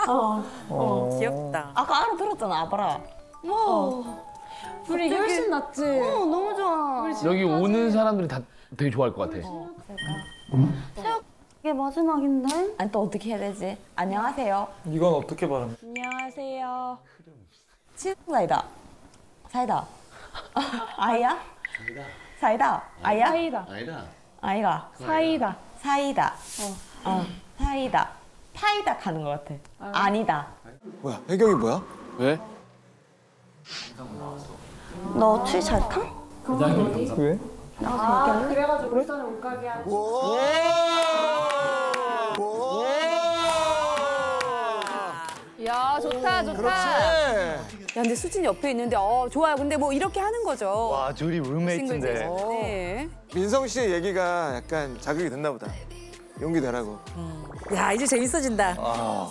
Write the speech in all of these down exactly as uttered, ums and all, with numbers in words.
어. 어. 귀엽다. 아까 알아들었잖아, 아빠라. 뭐. 우리 이게 훨씬 낫지? 어, 너무 좋아. 여기 오는 사람들이 다 되게 좋아할 것 같아. 어, 이게 마지막인데? 아니, 또 어떻게 해야 되지? 안녕하세요. 이건 어떻게 발음해? 안녕하세요. 친구사이다. 사이다. 아이야? 사이다. 아이야? 사이다. 아니다. 아이가. 사이다. 사이다. 어. 어. 사이다. 파이다 가는 것 같아. 아. 아니다. 뭐야? 배경이 뭐야? 왜? 너 추위 잘 타? 왜? 나가서 얘기할래? 그래가지고 울산에 옷가게 하고. 야, 좋다, 좋다. 그렇지. 야, 근데 수진 옆에 있는데, 어, 좋아요. 근데 뭐 이렇게 하는 거죠. 와, 둘이 룸메이트인데. 싱글들. 네. 민성 씨의 얘기가 약간 자극이 됐나 보다. 용기 내라고. 야, 이제 재밌어진다. 아.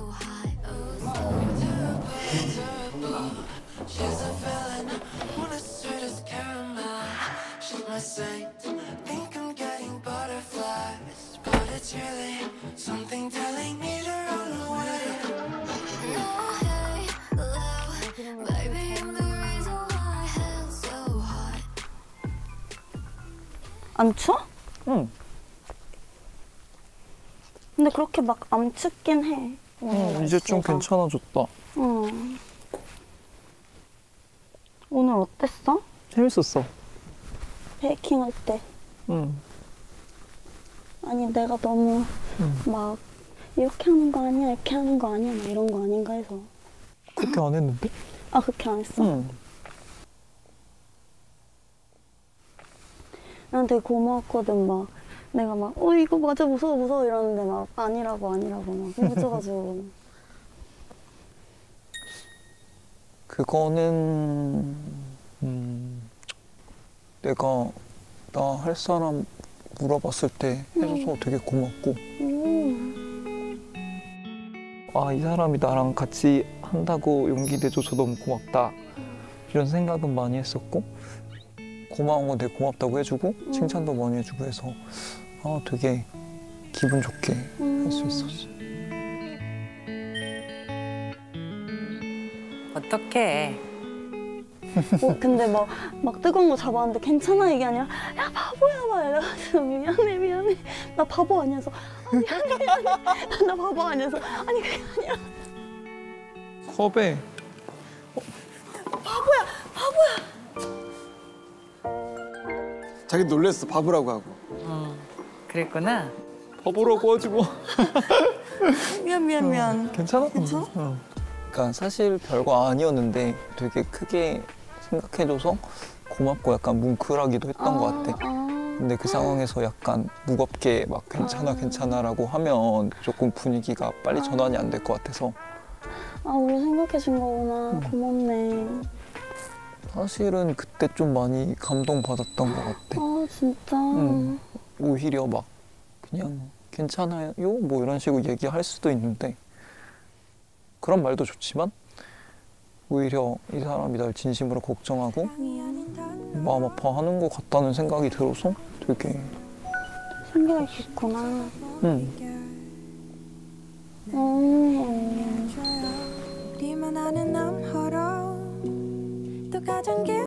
안 추워? 응. 근데 그렇게 막 안 춥긴 해. 응, 이제 좀 괜찮아졌다. 응. 오늘 어땠어? 재밌었어. 베이킹 할 때. 응. 아니 내가 너무 응. 막 이렇게 하는 거 아니야, 이렇게 하는 거 아니야, 막 이런 거 아닌가 해서. 그렇게 안 했는데? 아 그렇게 안 했어? 응. 난 되게 고마웠거든. 막 내가 막 어 이거 맞아 무서워 무서워 이러는데 막 아니라고 아니라고 막 붙여가지고. 그거는 음, 내가 나 할 사람 물어봤을 때 해줘서 되게 고맙고 음. 아, 이 사람이 나랑 같이 한다고 용기 내줘서 너무 고맙다 이런 생각은 많이 했었고 고마운 건 되게 고맙다고 해주고 음. 칭찬도 많이 해주고 해서 아, 되게 기분 좋게 할 수 있었어. 어떡해. 어, 근데 막, 막 뜨거운 거 잡았는데 괜찮아 이게 아니라 야 바보야 막 이래가지고 미안해 미안해 나 바보 아니어서 아, 미안해 미안해 나 바보 아니어서 아니 그게 아니라 컵에 바보야 바보야. 자기 놀랬어. 바보라고 하고. 어, 그랬구나. 바보라고 하지 뭐. 미안 미안 미안. 괜찮아? 괜찮아? 응. 그러니까 사실 별거 아니었는데 되게 크게 생각해줘서 고맙고 약간 뭉클하기도 했던 아, 것 같아. 아. 근데 그 상황에서 약간 무겁게 막 괜찮아 괜찮아라고 하면 조금 분위기가 빨리 전환이 안 될 것 같아서 아 우리 생각해 준 거구나. 고맙네. 사실은 그때 좀 많이 감동받았던 것 같아. 아 진짜. 응. 오히려 막 그냥 괜찮아요 뭐 이런 식으로 얘기할 수도 있는데 그런 말도 좋지만 오히려 이 사람이 날 진심으로 걱정하고 마음 아파하는 것 같다는 생각이 들어서 되게 생각이 깊구나. 응. 음. 우리만 아는 남허로 또 가장